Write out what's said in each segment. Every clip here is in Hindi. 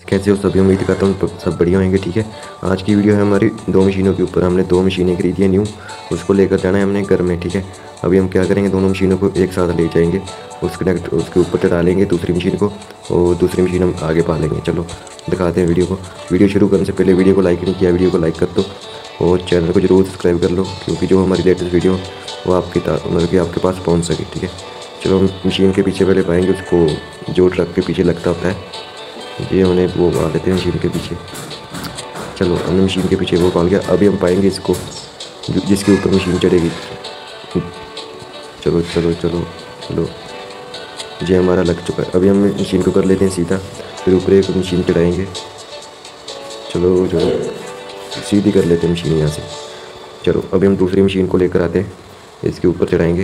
कैसे हो सभी? उम्मीद करता हूँ सब बढ़िया होंगे। ठीक है, आज की वीडियो है हमारी 2 मशीनों के ऊपर। हमने 2 मशीनें खरीदी है न्यू, उसको लेकर जाना है हमने घर में। ठीक है, अभी हम क्या करेंगे, दोनों मशीनों को एक साथ ले जाएंगे, उसके ऊपर चढ़ा लेंगे दूसरी मशीन को, और दूसरी मशीन हम आगे पा लेंगे। चलो दिखाते हैं वीडियो को। वीडियो शुरू करने से पहले वीडियो को लाइक नहीं किया, वीडियो को लाइक कर दो और चैनल को जरूर सब्सक्राइब कर लो, क्योंकि जो हमारी लेटेस्ट वीडियो वो मतलब कि आपके पास पहुँच सके। ठीक है, चलो हम मशीन के पीछे पहले पाएंगे उसको, जो ट्रक के पीछे लगता होता है, ये हमने वो पा लेते हैं मशीन के पीछे। चलो हमने मशीन के पीछे वो पा लिया। अभी हम पाएंगे इसको जिसके ऊपर मशीन चढ़ेगी। चलो चलो चलो चलो, ये हमारा लग चुका है। अभी हम मशीन को कर लेते हैं सीधा, फिर ऊपर एक मशीन चढ़ाएंगे। चलो चलो सीधी कर लेते हैं मशीन यहाँ से। चलो अभी हम दूसरी मशीन को लेकर आते हैं, इसके ऊपर चढ़ाएंगे,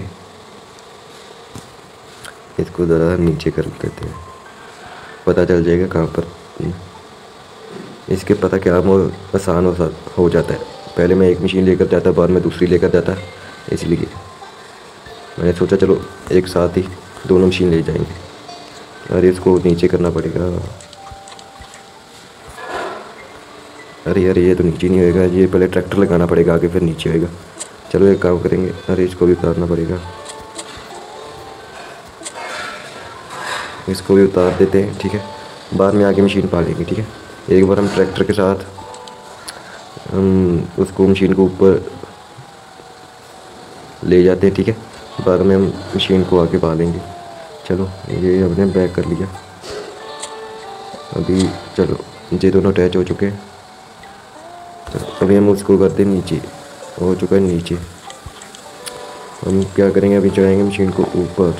इसको ज़रा नीचे कर देते हैं, पता चल जाएगा कहाँ पर। इसके पता क्या आसान हो जाता है। पहले मैं एक मशीन लेकर जाता, बाद में दूसरी लेकर जाता, इसलिए मैंने सोचा चलो एक साथ ही दोनों मशीन ले जाएंगे। अरे इसको नीचे करना पड़ेगा। अरे अरे ये तो नीचे नहीं होएगा, ये पहले ट्रैक्टर लगाना पड़ेगा आगे, फिर नीचे होएगा। चलो एक काम करेंगे, अरे इसको भी उतारना पड़ेगा, इसको भी उतार देते हैं। ठीक है, बाद में आगे मशीन पा लेंगे। ठीक है, एक बार हम ट्रैक्टर के साथ हम उसको मशीन को ऊपर ले जाते हैं। ठीक है, बाद में हम मशीन को आगे पा लेंगे। चलो ये हमने बैक कर लिया। अभी चलो ये दोनों अटैच हो चुके हैं। चलो अभी हम उसको करते हैं नीचे, हो चुका है नीचे। हम क्या करेंगे, अभी चढ़ाएंगे मशीन को ऊपर,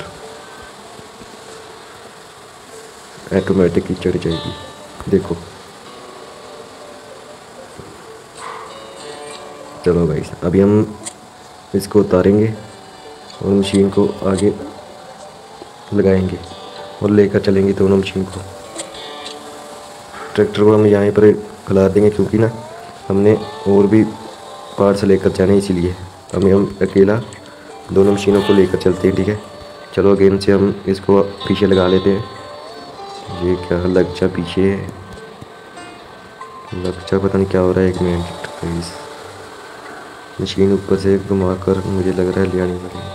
ऑटोमेटिक ही चढ़ जाएगी। देखो चलो भाई, अभी हम इसको उतारेंगे और मशीन को आगे लगाएंगे और लेकर चलेंगे दोनों मशीन को। ट्रैक्टर को हम यहाँ पर खिला देंगे, क्योंकि ना हमने और भी पार्ट्स लेकर जाने, इसीलिए अभी हम अकेला दोनों मशीनों को लेकर चलते हैं। ठीक है, चलो अगेन से हम इसको पीछे लगा लेते हैं। ये क्या लग पीछे है, लग पता नहीं क्या हो रहा है। एक मिनट, मशीन ऊपर से घुमा कर मुझे लग रहा है ले आनी पड़ेगी।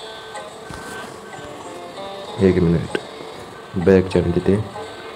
एक मिनट, बैक चढ़ देते हैं।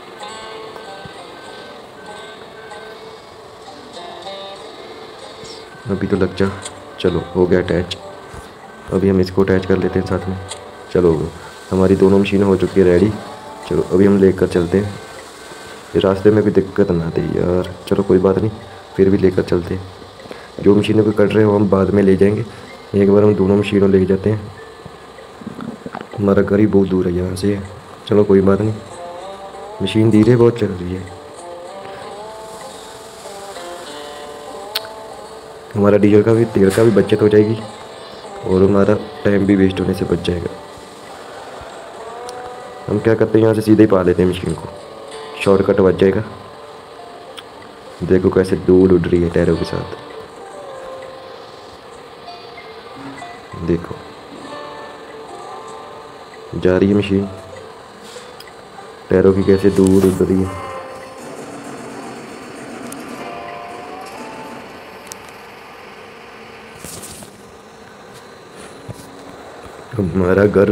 अभी तो लग जा। चलो हो गया अटैच। अभी हम इसको अटैच कर लेते हैं साथ में। चलो हमारी दोनों मशीनें हो चुकी है रेडी। चलो अभी हम लेकर चलते हैं, रास्ते में भी दिक्कत ना आती यार। चलो कोई बात नहीं, फिर भी लेकर चलते हैं। जो मशीनों को कट रहे हो हम बाद में ले जाएंगे, एक बार हम दोनों मशीनों ले जाते हैं। हमारा घर ही बहुत दूर है यहाँ से। चलो कोई बात नहीं, मशीन धीरे बहुत चल रही है। हमारा डीजल का भी, तेल का भी बचत हो जाएगी और हमारा टाइम भी वेस्ट होने से बच जाएगा। हम क्या करते हैं, यहाँ से सीधे ही पा लेते हैं मशीन को, शॉर्टकट बच जाएगा। देखो कैसे धूल उड़ रही है टायरों के साथ, देखो जा रही है मशीन, टायरों की कैसे धूल उड़ रही है। हमारा घर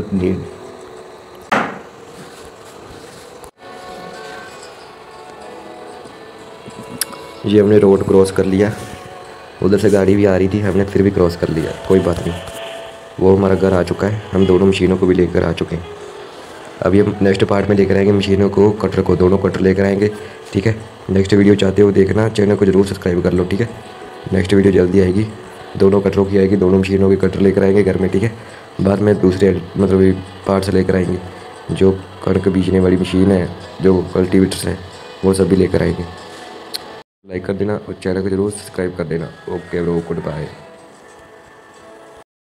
ये हमने रोड क्रॉस कर लिया, उधर से गाड़ी भी आ रही थी, हमने फिर भी क्रॉस कर लिया। कोई बात नहीं, वो हमारा घर आ चुका है। हम दोनों मशीनों को भी लेकर आ चुके हैं। अभी हम नेक्स्ट पार्ट में लेकर आएंगे मशीनों को, कटर को, दोनों कटर लेकर आएंगे। ठीक है, नेक्स्ट वीडियो चाहते हो देखना, चैनल को जरूर सब्सक्राइब कर लो। ठीक है, नेक्स्ट वीडियो जल्दी आएगी, दोनों कटरों की आएगी, दोनों मशीनों के कटर लेकर आएंगे घर में। ठीक है, बाद में दूसरे मतलब पार्ट्स लेकर आएंगे, जो कणक बीजने वाली मशीन है, जो कल्टीवेटर्स हैं, वो सब भी लेकर आएंगे। लाइक कर देना और चैनल को जरूर सब्सक्राइब कर देना। Okay bro, good bye.